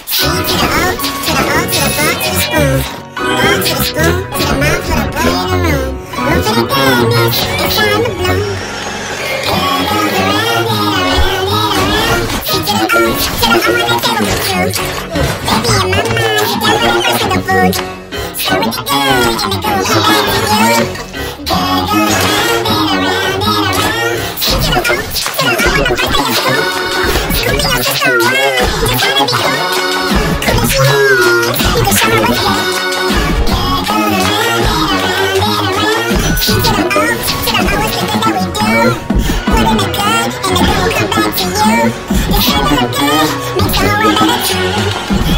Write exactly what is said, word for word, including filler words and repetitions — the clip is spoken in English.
C to the O, to the O, to the bar, to the spoon. Bar to the spoon, to the mouth, to the boy in the room. Room to the goodness, it's time to bloom. Girl goes around and around and around. C to the O, to the O, and the table for two. Baby in my mind, you got my first of the food. So with the good, and the good will come back to you. Girl goes around and around and around. C to the O, to the O, and the birthday of school. School me up just so wild, just trying to be cool. Cool as you want, you can show me what you got. Girl goes around and around and around. C to the O, to the O is the thing that we do. Put in the good, and the good will come back to you. This kind of good makes the whole world better too.